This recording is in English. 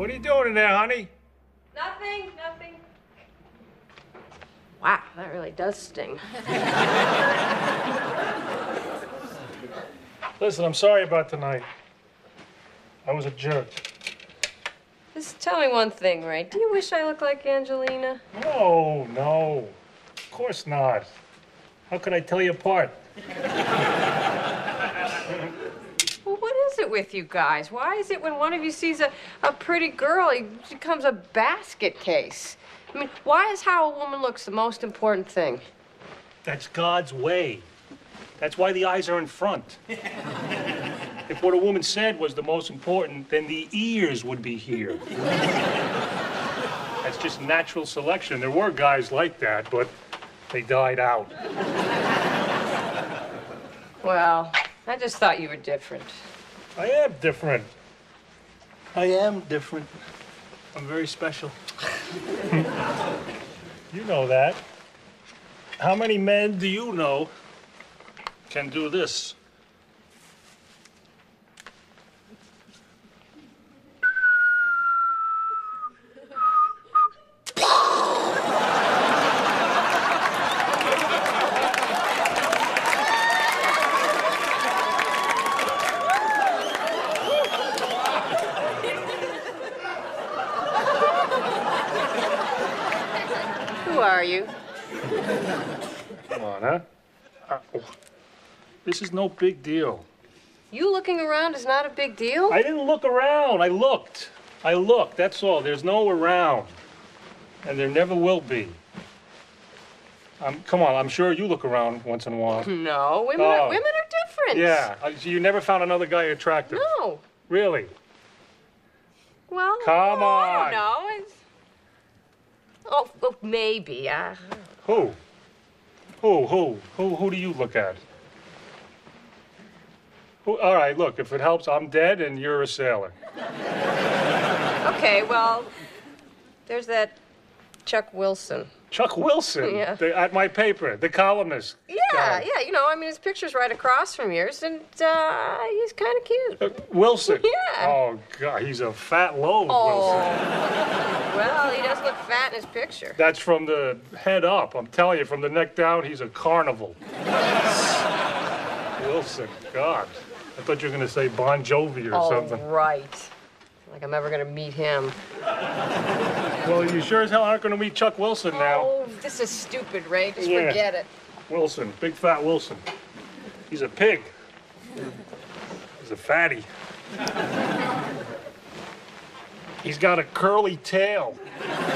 What are you doing in there, honey? Nothing. Wow, that really does sting. Listen, I'm sorry about tonight. I was a jerk. Just tell me one thing, Ray. Do you wish I looked like Angelina? No. Of course not. How could I tell you apart? Well, what is it with you guys? Why is it when one of you sees a pretty girl, he becomes a basket case? I mean, why is how a woman looks the most important thing? That's God's way. That's why the eyes are in front. If what a woman said was the most important, then the ears would be here. That's just natural selection. There were guys like that, but they died out. Well, I just thought you were different. I am different. I'm very special. You know that. How many men do you know can do this? Who are you? Come on, huh? This is no big deal. You looking around is not a big deal? I didn't look around. I looked. That's all. There's no around. And there never will be. Come on, I'm sure you look around once in a while. No, women are different. Yeah. So you never found another guy attractive? No. Really? Well, Come on. I don't know. Oh, maybe. Who? Who do you look at? All right, look, if it helps, I'm dead and you're a sailor. Okay, well, there's that Chuck Wilson. Chuck Wilson? Yeah. At my paper, the columnist. Yeah, you know, I mean, his picture's right across from yours, and he's kind of cute. Wilson? Yeah. Oh, God, he's a fat load, Oh. Wilson. Well, he does look fat in his picture. That's from the head up. I'm telling you, from the neck down, he's a carnival. Wilson, God. I thought you were going to say Bon Jovi or something. Oh, right. Like I'm ever going to meet him. Well, you sure as hell aren't going to meet Chuck Wilson now. Oh, this is stupid, Ray. Just forget it. Wilson, big fat Wilson. He's a pig. He's a fatty. He's got a curly tail.